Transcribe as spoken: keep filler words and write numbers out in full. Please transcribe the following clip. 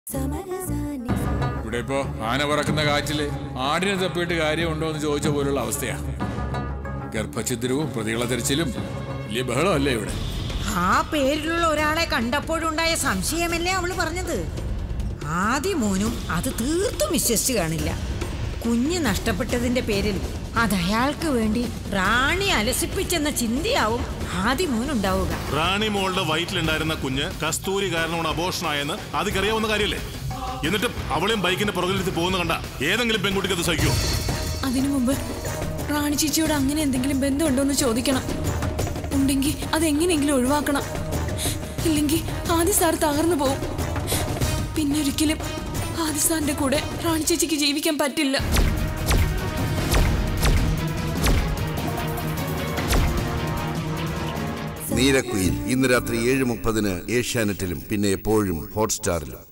ഇവിടെ ഇപ്പോ ആന പറക്കുന്ന കാറ്റില് ആടിനെ തപ്പിയിട്ട് കാര്യമുണ്ടോ എന്ന് ചോദിച്ച പോലുള്ള അവസ്ഥയാ. ഗർഭഛിദ്രവും പ്രതികളെ തെരച്ചിലും വലിയ ബഹളമല്ലേ ഇവിടെ. ആ പേരിലുള്ള ഒരാളെ കണ്ടപ്പോഴുണ്ടായ സംശയമല്ലേ അവള് പറഞ്ഞത്. ആദ്യ മോനും അത് തീർത്തും വിശ്വസിച്ചു കാണില്ല. കുഞ്ഞ് നഷ്ടപ്പെട്ടതിന്റെ പേരിൽ അത് അയാൾക്ക് വേണ്ടി റാണി അലസിപ്പിച്ചെന്ന ചിന്തയാവും ആദ്യ മോനുണ്ടാവുക. റാണി മോളുടെ വയറ്റിലുണ്ടായിരുന്ന കുഞ്ഞ് കസ്തൂരി കാരണമാണ് അബോഷനായെന്ന് അതിക്കറിയാവുന്ന കാര്യമല്ലേ. എന്നിട്ട് അവളെയും ബൈക്കിന്റെ പുറകിലെത്തി പോകുന്ന കണ്ട ഏതെങ്കിലും പെൺകുട്ടിക്ക് അത് സഹിക്കുമോ? അതിനു മുമ്പ് റാണി ചേച്ചിയോട് അങ്ങനെ എന്തെങ്കിലും ബന്ധമുണ്ടോന്ന് ചോദിക്കണം. ഉണ്ടെങ്കിൽ അതെങ്ങനെയെങ്കിലും ഒഴിവാക്കണം. ഇല്ലെങ്കിൽ ആദി സാർ തകർന്നു പോവും. പിന്നെ ഒരിക്കലും ആദി സാറിന്റെ കൂടെ റാണി ചേച്ചിക്ക് ജീവിക്കാൻ പറ്റില്ല. നീരക്കുയിൽ ഇന്ന് രാത്രി ഏഴ് മുപ്പതിന് ഏഷ്യാനെറ്റിലും പിന്നെ എപ്പോഴും ഹോട്ട്സ്റ്റാറിലും.